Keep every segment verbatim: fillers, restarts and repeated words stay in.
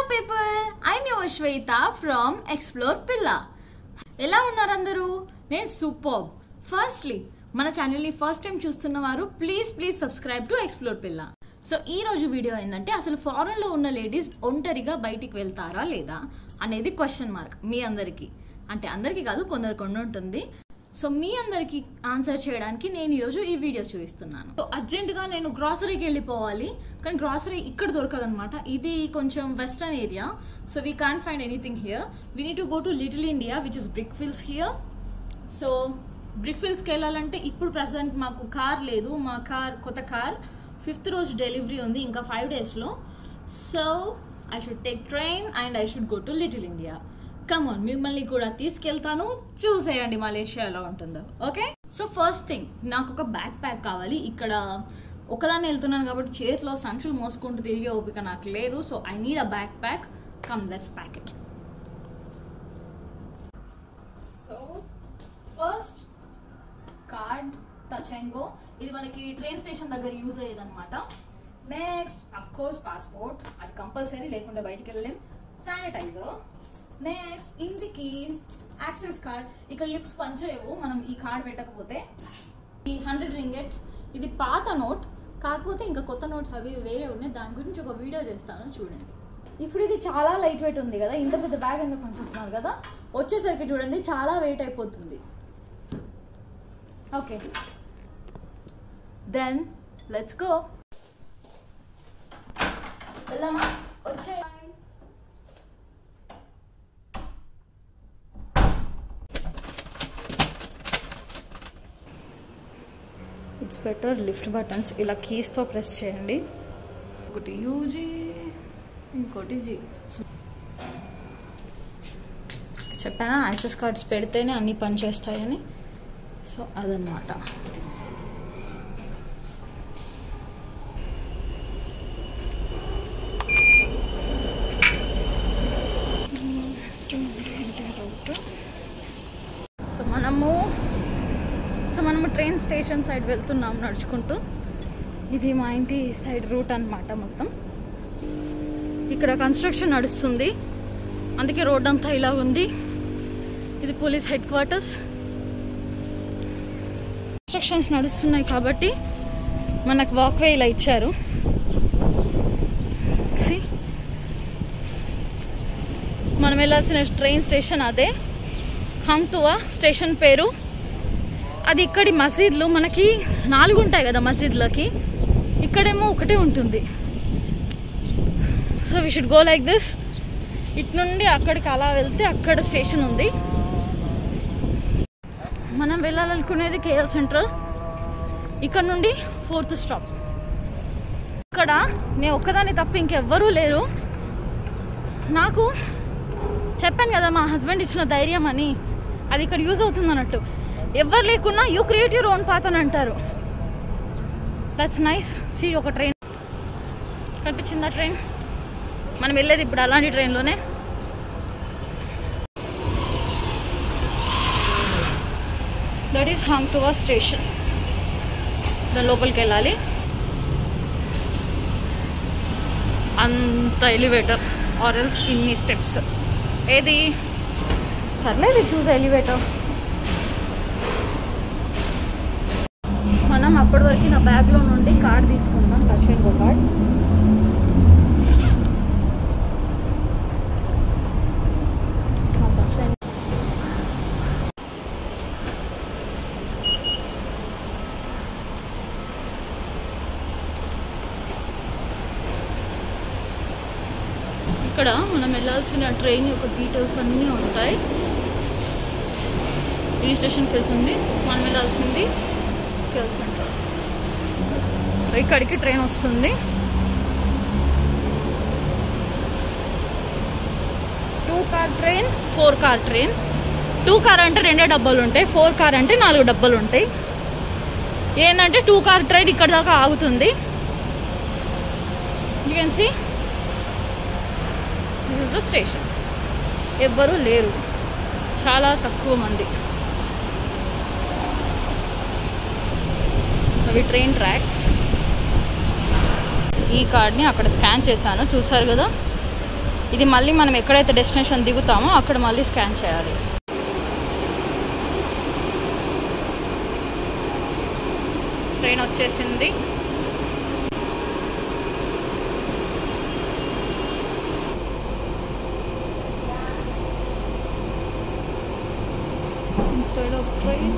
people, I'm your Shweta from Explore Pilla. ఎలా ఉన్నారు అందరూ? నేను సూపర్బ్. ఫస్ట్లీ మన ఛానల్ని ఫస్ట్ టైం చూస్తున్నవారు please please subscribe to explore పిల్లా. సో ఈ రోజు వీడియో ఏంటంటే అసలు ఫారెన్లో ఉన్న లేడీస్ ఒంటరిగా బయటికి వెళ్తారా లేదా అనేది క్వశ్చన్ మార్క్ మీ అందరికీ. అంటే అందరికీ కాదు, కొందరు కొన్ని ఉంటుంది. సో మీ అందరికి ఆన్సర్ చేయడానికి నేను ఈరోజు ఈ వీడియో చూపిస్తున్నాను. సో అర్జెంటుగా నేను గ్రాసరీకి వెళ్ళిపోవాలి, కానీ గ్రాసరీ ఇక్కడ దొరకదు అనమాట. ఇది కొంచెం western area, so we can't find anything here. We need to go to little India which is brick fields here. So brick ఫీల్డ్స్కి వెళ్ళాలంటే ఇప్పుడు ప్రజెంట్ మాకు కార్ లేదు. మా కార్ కొత్త కార్ ఫిఫ్త్ రోజు డెలివరీ ఉంది, ఇంకా ఫైవ్ డేస్లో. So I should take train and I should go to little India. Come on, మిమ్మల్ని కూడా తీసుకెళ్తాను, చూసేయండి మలేషియా ఎలా ఉంటుందో. ఓకే, సో ఫస్ట్ థింగ్ నాకు ఒక బ్యాక్ ప్యాక్ కావాలి. ఇక్కడ ఒకదాన్ని వెళ్తున్నాను కాబట్టి చేతిలో సంచులు మోసుకుంటూ తిరిగే ఓపిక నాకు లేదు. So I need a backpack. Come let's pack it. So first card touch and go. ఇది మనకి ట్రైన్ స్టేషన్ దగ్గర యూజ్ అయ్యేది అనమాట. నెక్స్ట్ అఫ్ కోర్స్ పాస్పోర్ట్, అది కంపల్సరీ, లేకుండా బయటికి వెళ్ళలేం. శానిటైజర్. నెక్స్ట్ ఇంటికి యాక్సెస్ కార్డ్. ఇక్కడ లిప్స్ పనిచేయవు మనం ఈ కార్డ్ పెట్టకపోతే. ఈ హండ్రెడ్ రింగెట్, ఇది పాత నోట్, కాకపోతే ఇంకా కొత్త నోట్స్ అవి వేరే ఉన్నాయి, దాని గురించి ఒక వీడియో చేస్తాను చూడండి. ఇప్పుడు ఇది చాలా లైట్ వెయిట్ ఉంది కదా, ఇంత పెద్ద బ్యాగ్ ఎందుకు అనుకుంటున్నారు కదా, వచ్చేసరికి చూడండి చాలా వెయిట్ అయిపోతుంది. Okay, then let's go. వెళ్దాం, వచ్చే. ఇట్స్ బెటర్ లిఫ్ట్ బటన్స్ ఇలా కీస్తో ప్రెస్ చేయండి. ఒకటి యూజీ, ఇంకోటి జీ. చెప్పానా యాక్సెస్ కార్డ్స్ పెడితేనే అన్నీ పనిచేస్తాయని. సో అదనమాట. సో మనము సో మనము ట్రైన్ స్టేషన్ సైడ్ వెళ్తున్నాం నడుచుకుంటూ. ఇది మా ఇంటి సైడ్ రూట్ అనమాట మొత్తం. ఇక్కడ కన్స్ట్రక్షన్ నడుస్తుంది, అందుకే రోడ్ అంతా ఇలా ఉంది. ఇది పోలీస్ హెడ్ క్వార్టర్స్. కన్స్ట్రక్షన్స్ నడుస్తున్నాయి కాబట్టి మనకు వాక్వే ఇలా ఇచ్చారు. సి మనం వెళ్ళాల్సిన ట్రైన్ స్టేషన్ అదే, హంగ్తువా స్టేషన్ పేరు. అది ఇక్కడి మసీద్లు మనకి నాలుగు ఉంటాయి కదా మసీద్లకి, ఇక్కడేమో ఒకటే ఉంటుంది. So we should go like this. ఇటు నుండి అక్కడికి అలా వెళ్తే అక్కడ స్టేషన్ ఉంది. మనం వెళ్ళాలనుకునేది కేఎల్ సెంట్రల్. ఇక్కడ నుండి ఫోర్త్ స్టాప్. ఇక్కడ నేను ఒక్కదాన్ని తప్ప ఇంకెవ్వరూ లేరు. నాకు చెప్పాను కదా మా హస్బెండ్ ఇచ్చిన ధైర్యం అని, అది ఇక్కడ యూజ్ అవుతుంది అన్నట్టు. ఎవరు లేకున్నా you create your own path అని అంటారు. That's nice. సీ ఒక ట్రైన్ కనిపించిందా? ట్రైన్ మనం వెళ్ళేది ఇప్పుడు అలాంటి ట్రైన్లోనే. That is Hang Tuah station. దాని లోపలికి వెళ్ళాలి. అంత ఎలివేటర్ ఆర్ ఎల్స్ ఇన్ని స్టెప్స్. ఏది సర్లేదు, చూసి ఎలివేటర్. మనం అప్పటి వరకు నా బ్యాగ్లో నుండి కార్డ్ తీసుకుందాం, టచ్ అండ్ గో కార్డ్. ఇక్కడ మనం వెళ్ళాల్సిన ట్రైన్ యొక్క డీటెయిల్స్ అన్నీ ఉంటాయి. ఈ స్టేషన్కి వెళ్తుంది, మనం వెళ్ళాల్సింది కేఎల్ సెంట్రల్. సో ఇక్కడికి ట్రైన్ వస్తుంది. Two car train, four car train. Two car అంటే రెండే డబ్బాలు ఉంటాయి, ఫోర్ కార్ అంటే నాలుగు డబ్బాలు ఉంటాయి. ఏంటంటే టూ కార్ ట్రైన్ ఇక్కడ దాకా ఆగుతుంది. You can see this is the station. ఎవ్వరూ లేరు, చాలా తక్కువ మంది. అవి ట్రైన్ ట్రాక్స్. ఈ కార్డ్ని అక్కడ స్కాన్ చేశాను, చూసారు కదా. ఇది మళ్ళీ మనం ఎక్కడైతే డెస్టినేషన్ దిగుతామో అక్కడ మళ్ళీ స్కాన్ చేయాలి. ట్రైన్ వచ్చేసింది. Instead of train,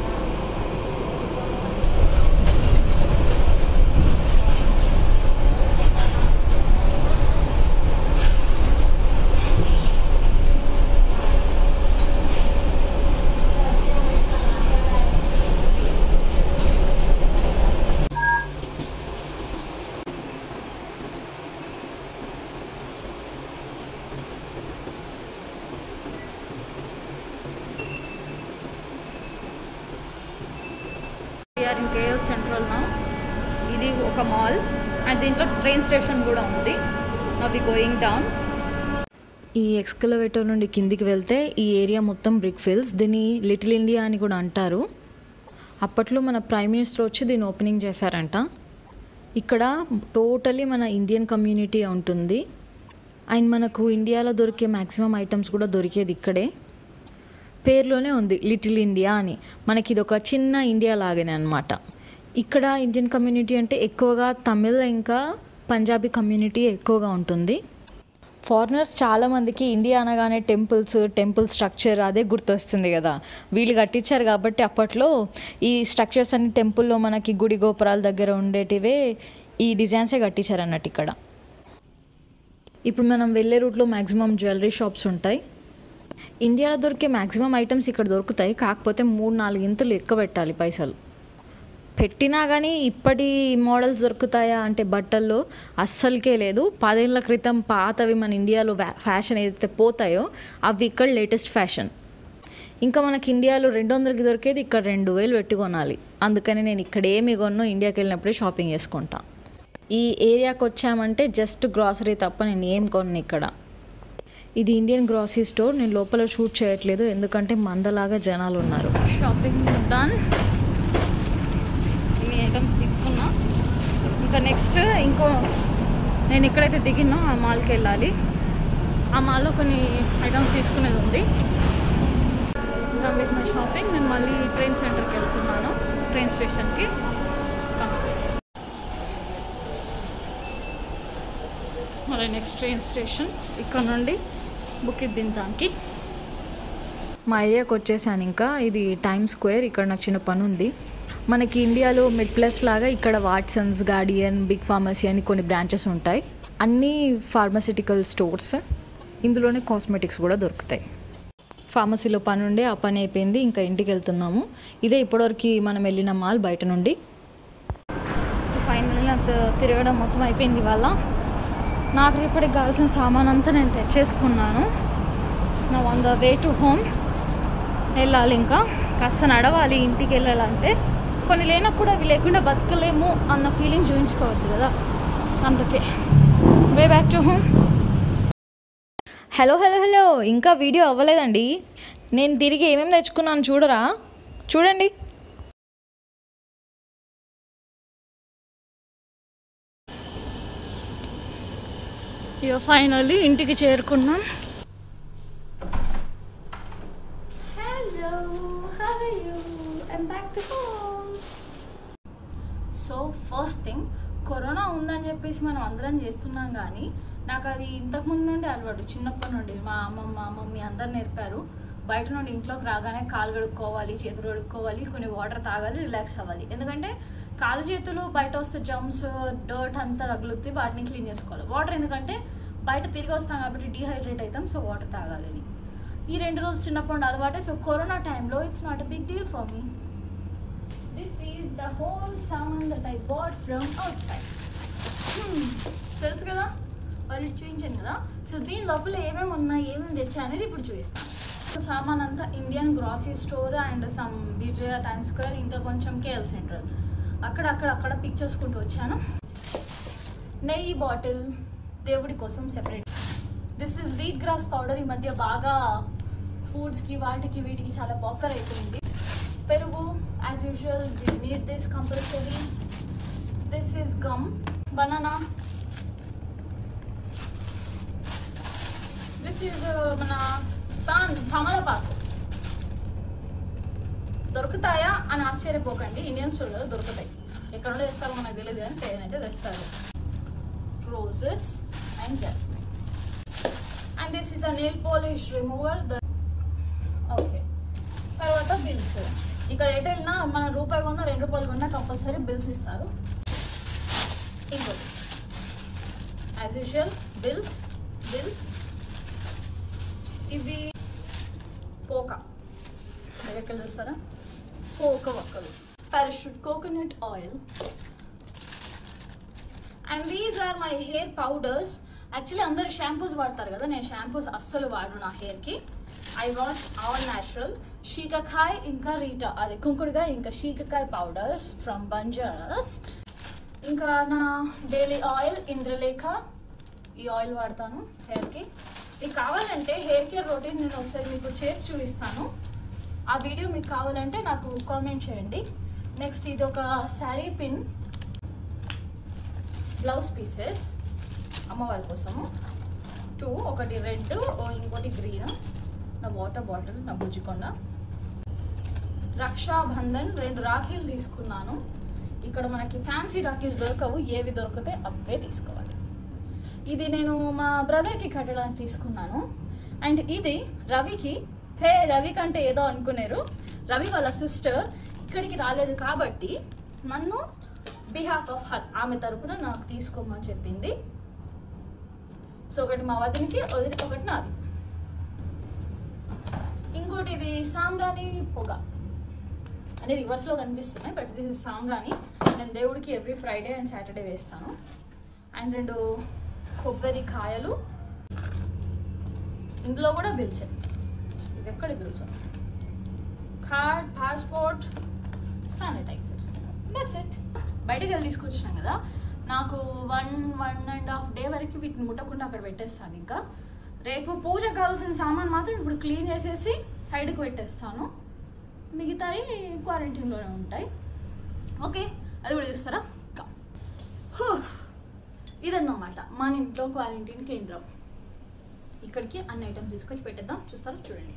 we are in K L Central now. ఇది ఒక మాల్ అండ్ దీంట్లో ట్రైన్ స్టేషన్ కూడా ఉంది. Now we going down. ఈ ఎక్స్కలవేటర్ నుండి కిందికి వెళ్తే ఈ ఏరియా మొత్తం బ్రిక్ ఫీల్స్. దీన్ని లిటిల్ ఇండియా అని కూడా అంటారు. అప్పట్లో మన ప్రైమ్ మినిస్టర్ వచ్చి దీన్ని ఓపెనింగ్ చేశారంట. ఇక్కడ టోటలీ మన ఇండియన్ కమ్యూనిటీ ఉంటుంది అండ్ మనకు ఇండియాలో దొరికే మ్యాక్సిమం ఐటమ్స్ కూడా దొరికేది ఇక్కడే. పేరులోనే ఉంది లిటిల్ ఇండియా అని. మనకి ఇది ఒక చిన్న ఇండియా లాగానే అనమాట. ఇక్కడ ఇండియన్ కమ్యూనిటీ అంటే ఎక్కువగా తమిళ్ ఇంకా పంజాబీ కమ్యూనిటీ ఎక్కువగా ఉంటుంది. ఫారినర్స్ చాలామందికి ఇండియా అనగానే టెంపుల్స్ టెంపుల్ స్ట్రక్చర్ అదే గుర్తొస్తుంది కదా. వీళ్ళు కట్టించారు కాబట్టి అప్పట్లో ఈ స్ట్రక్చర్స్ అన్ని టెంపుల్లో మనకి గుడి గోపురాల దగ్గర ఉండేటివే ఈ డిజైన్సే కట్టించారు అన్నట్టు ఇక్కడ. ఇప్పుడు మనం వెళ్ళే రూట్లో మ్యాక్సిమం జ్యువెలరీ షాప్స్ ఉంటాయి. ఇండియాలో దొరికే మ్యాక్సిమం ఐటమ్స్ ఇక్కడ దొరుకుతాయి. కాకపోతే మూడు నాలుగు ఇంతలు ఎక్కువ పెట్టాలి పైసలు. పెట్టినా కానీ ఇప్పటి మోడల్స్ దొరుకుతాయా అంటే బట్టల్లో అస్సలకే లేదు. పదేళ్ల క్రితం పాతవి మన ఇండియాలో ఫ్యాషన్ ఏదైతే పోతాయో అవి ఇక్కడ లేటెస్ట్ ఫ్యాషన్. ఇంకా మనకి ఇండియాలో రెండు వందలకి దొరికేది ఇక్కడ రెండు వేలు పెట్టి కొనాలి. అందుకని నేను ఇక్కడ ఏమి కొన్నో ఇండియాకి వెళ్ళినప్పుడే షాపింగ్ చేసుకుంటా. ఈ ఏరియాకి వచ్చామంటే జస్ట్ గ్రాసరీ తప్ప నేను ఏం కొన్నాను ఇక్కడ. ఇది ఇండియన్ గ్రాసరీ స్టోర్. నేను లోపల షూట్ చేయట్లేదు ఎందుకంటే మందలాగా జనాలు ఉన్నారు. Shopping done. ఇన్ని ఐటమ్స్ తీసుకున్నా. ఇంకా నెక్స్ట్ ఇంకో నేను ఎక్కడైతే దిగినో ఆ మాల్కి వెళ్ళాలి. ఆ మాల్లో కొన్ని ఐటమ్స్ తీసుకునేది ఉంది. ఇంకా విత్ మై షాపింగ్ నేను మళ్ళీ ట్రైన్ సెంటర్కి వెళ్తున్నాను, ట్రైన్ స్టేషన్కి. మళ్ళీ నెక్స్ట్ ట్రైన్ స్టేషన్ ఇక్కడ నుండి బుకిట్ దింతానికి. మా ఏరియాకి వచ్చేసాను. ఇంకా ఇది టైమ్ స్క్వేర్. ఇక్కడ నాకు చిన్న పని ఉంది. మనకి ఇండియాలో మిడ్ ప్లస్ లాగా ఇక్కడ వాట్సన్స్, గార్డియన్, బిగ్ ఫార్మసీ అని కొన్ని బ్రాంచెస్ ఉంటాయి. అన్నీ ఫార్మసిటికల్ స్టోర్స్. ఇందులోనే కాస్మెటిక్స్ కూడా దొరుకుతాయి. ఫార్మసీలో పని ఉండే ఆ పని అయిపోయింది. ఇంకా ఇంటికి వెళ్తున్నాము. ఇదే ఇప్పటివరకు మనం వెళ్ళిన మాల్ బయట నుండి. సో ఫైనల్లీ నాకు తిరగడం మొత్తం అయిపోయింది. ఇవాళ నాకు ఇప్పటికి కావాల్సిన సామాన్ అంతా నేను తెచ్చేసుకున్నాను. నా on the way to home వెళ్ళాలి. ఇంకా కాస్త నడవాలి ఇంటికి వెళ్ళాలంటే. కొన్ని లేనప్పుడు అవి లేకుండా బతకలేము అన్న ఫీలింగ్ చూపించుకోవద్దు కదా, అందుకే way back to home. Hello hello hello ఇంకా వీడియో అవ్వలేదండి. నేను తిరిగి ఏమేమి తెచ్చుకున్నాను చూడరా, చూడండి. ఇక ఫైనల్లీ ఇంటికి చేరుకున్నాం. Hello how are you? I am back to home. So first thing, corona ఉందని చెప్పేసి మనం అందరం చేస్తున్నాం కానీ నాకు అది ఇంతకుముందు నుండి అలవాటు. చిన్నప్పటి నుండి మా అమ్మమ్మ మమ్మీ అందరు నేర్పారు. బయట నుండి ఇంట్లోకి రాగానే కాలు కడుక్కోవాలి, చేతులు కడుక్కోవాలి, కొన్ని వాటర్ తాగాలి, రిలాక్స్ అవ్వాలి. ఎందుకంటే కాలు చేతులు బయట వస్తే జమ్స్ డర్ట్ అంతా తగులుతుంది, వాటిని క్లీన్ చేసుకోవాలి. వాటర్ ఎందుకంటే బయట తిరిగి వస్తాం కాబట్టి డీహైడ్రేట్ అవుతాం, సో వాటర్ తాగాలని. ఈ రెండు రోజులు చిన్నప్పుడు అలవాటే. సో కరోనా టైంలో it's not a big deal for me. This is the whole సామాన్ that I bought from outside. తెలుసు కదా, వాళ్ళు చూపించాను కదా. సో దీని లోపల ఏమేమి ఉన్నాయి, ఏమేమి తెచ్చా అనేది ఇప్పుడు చూపిస్తాను. సామాన్ అంతా Indian grocery store and some విజయ టైమ్ స్క్వేర్, ఇంకా కొంచెం కేఎల్ సెంట్రల్, అక్కడ అక్కడ అక్కడ పిక్ చేసుకుంటూ వచ్చాను. నెయ్యి బాటిల్ దేవుడి కోసం separate. This is wheat grass powder. ఈ మధ్య బాగా ఫుడ్స్కి వాటికి వీటికి చాలా పాపులర్ అయిపోయింది. పెరుగు as usual we need this compulsory. This is gum, banana, this is మన తాన్ తమలపాకు. దొరుకుతాయా అని ఆశ్చర్యపోకండి, ఇండియన్ స్టోర్లో దొరుకుతాయి. ఎక్కడ తెస్తారో మనకు తెలియదు కానీ పేరైతే తెస్తారు. Roses and jasmine. And this is a nail polish remover. Okay, తర్వాత బిల్స్. ఇక్కడ ఎటు వెళ్ళినా మన రూపాయి కొన్నా రెండు రూపాయలు కొన్నా కంపల్సరీ బిల్స్ ఇస్తారు. ఇంకోటి యాజ్ యూజువల్ బిల్స్ బిల్స్ ఇవి పోక దగ్గరికి చూస్తారా, పోక ఒక్కలు. Parachute coconut oil. And these are my hair powders. Actually అందరు షాంపూస్ వాడతారు కదా, నేను షాంపూస్ అస్సలు వాడు నా హెయిర్కి. I want all natural. Shikakai ఇంకా రీటా అదే కుంకుడుకాయ ఇంకా షీకకాయ్ పౌడర్స్ ఫ్రమ్ బంజారాస్. ఇంకా నా డైలీ ఆయిల్ ఇంద్రలేఖ. ఈ ఆయిల్ వాడతాను హెయిర్కి. మీకు కావాలంటే హెయిర్ కేర్ రొటీన్ నేను ఒకసారి మీకు చేసి చూపిస్తాను. ఆ వీడియో మీకు కావాలంటే నాకు కామెంట్ చేయండి. నెక్స్ట్ ఇది ఒక శారీ పిన్, బ్లౌజ్ పీసెస్ అమ్మవారి కోసము టూ, ఒకటి రెడ్ ఇంకోటి గ్రీన్. నా వాటర్ బాటిల్, నా బుజ్జికొండ. రక్షాబంధన్ రెండు రాఖీలు తీసుకున్నాను. ఇక్కడ మనకి ఫ్యాన్సీ రాఖీస్ దొరకవు, ఏవి దొరికితే అవే తీసుకోవాలి. ఇది నేను మా బ్రదర్కి కట్టడానికి తీసుకున్నాను. అండ్ ఇది రవికి. హే, రవి కంటే ఏదో అనుకున్నారు. రవి వాళ్ళ సిస్టర్ ఇక్కడికి రాలేదు కాబట్టి నన్ను బిహాఫ్ ఆఫ్ హర్ ఆమె తరపున నాకు తీసుకోమని చెప్పింది. సో ఒకటి మా వదినికి, ఒకటి నాది. ఇంకోటి ఇది సాంబ్రాణి పొగ అంటే రివర్స్లో కనిపిస్తున్నాయి, బట్ దిస్ ఇస్ సాంబ్రాణి. నేను దేవుడికి ఎవ్రీ ఫ్రైడే అండ్ సాటర్డే వేస్తాను. అండ్ రెండు కొబ్బరి కాయలు. ఇందులో కూడా బిల్స్. ఇవి ఎక్కడ bills? Card, passport, sanitiser. That's it. బయటకు వెళ్ళి తీసుకొచ్చాం కదా, నాకు one one and half day వరకు వీటిని ముట్టకుండా అక్కడ పెట్టేస్తాను. ఇంకా రేపు పూజకు కావాల్సిన సామాన్ మాత్రం ఇప్పుడు క్లీన్ చేసేసి సైడ్కి పెట్టేస్తాను. మిగతాయి క్వారంటైన్లోనే ఉంటాయి. ఓకే, అది కూడా చూస్తారా? ఇదన్నమాట మన ఇంట్లో క్వారంటైన్ కేంద్రం. ఇక్కడికి అన్ని ఐటమ్స్ తీసుకొచ్చి పెట్టేద్దాం. చూస్తారా? చూడండి.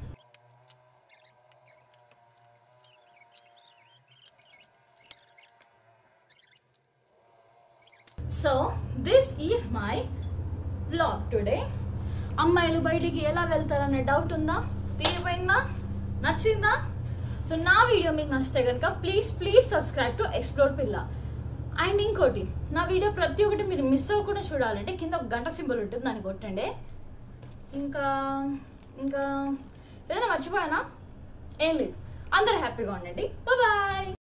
So this is my vlog today. అమ్మాయిలు బయటికి ఎలా వెళ్తారనే డౌట్ ఉందా? తీరిపోయిందా? నచ్చిందా? సో నా వీడియో మీకు నచ్చితే కనుక please please subscribe to Explore పిల్ల. అండ్ ఇంకోటి, నా వీడియో ప్రతి ఒక్కటి మీరు మిస్ అవ్వకుండా చూడాలంటే కింద ఒక గంట సింబల్ ఉంటుంది, దాన్ని కొట్టండి. ఇంకా ఇంకా ఏదైనా మర్చిపోయానా? ఏం లేదు. అందరూ హ్యాపీగా ఉండండి. బాయ్.